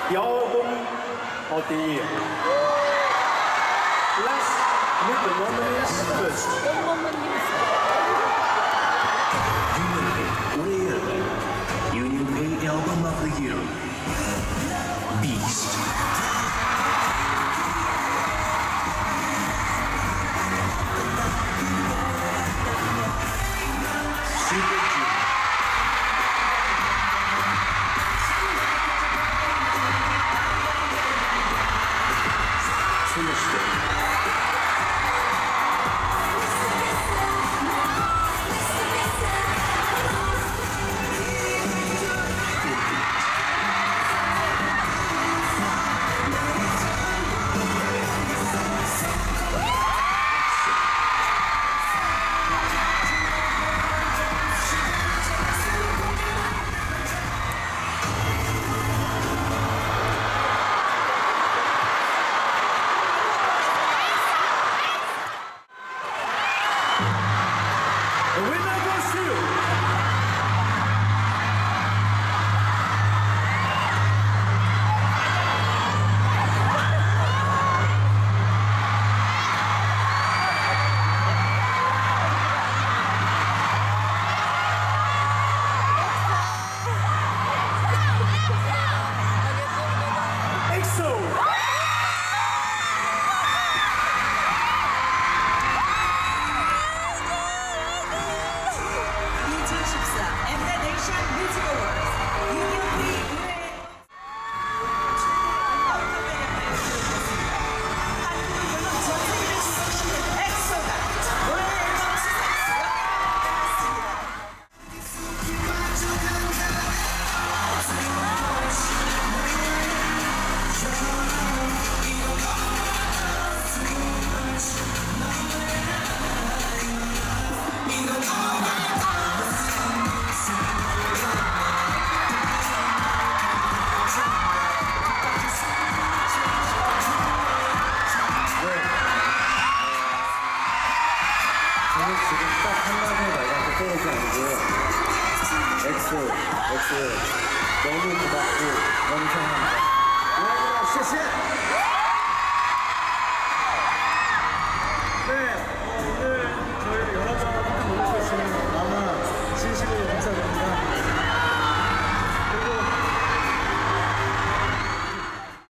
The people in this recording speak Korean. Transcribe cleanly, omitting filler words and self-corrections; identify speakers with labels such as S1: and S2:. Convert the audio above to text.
S1: Album of the Year. Let's meet the nominees first.
S2: Union Pay Album of the Year. Beast. Super Junior.
S1: The winner goes to EXO.
S3: 2014 Mnet Music Awards 유니온 P 한국은 물론 전 세계를 주목시키는 엑소가 올해 앨범 시상식에
S4: 저는 지금 딱 한마디에 말하고 떠오르지 않고요. 엑소 너무 고맙고 너무 사랑합니다. 여러분, 谢谢.